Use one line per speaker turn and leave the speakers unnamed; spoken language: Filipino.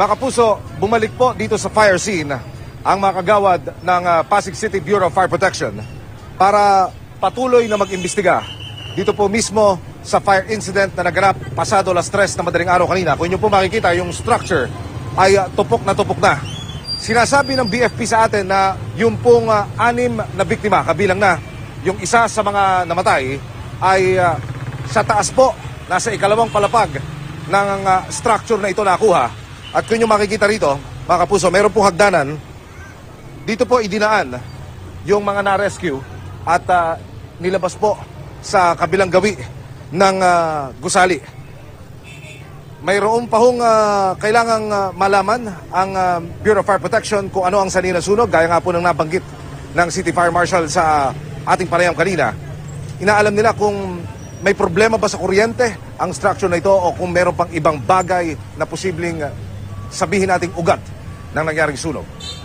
Mga kapuso, bumalik po dito sa fire scene ang mga kagawad ng Pasig City Bureau of Fire Protection para patuloy na mag-imbestiga dito po mismo sa fire incident na naganap pasado alas 3 na madaling araw kanina. Kung inyo po makikita, yung structure ay tupok na tupok na. Sinasabi ng BFP sa atin na yung pong 6 na biktima, kabilang na yung isa sa mga namatay, ay sa taas po, nasa ikalawang palapag ng structure na ito nakuha. At kung nyo makikita rito, mga kapuso, mayroon pong hagdanan. Dito po idinaan yung mga na-rescue at nilabas po sa kabilang gawi ng gusali. Mayroon pa hong kailangang malaman ang Bureau of Fire Protection kung ano ang sanhi ng sunog, gaya nga po ng nabanggit ng City Fire Marshal sa ating panayam kanina. Inaalam nila kung may problema ba sa kuryente ang structure na ito o kung meron pang ibang bagay na posibleng sabihin nating ugat ng nangyaring sunog.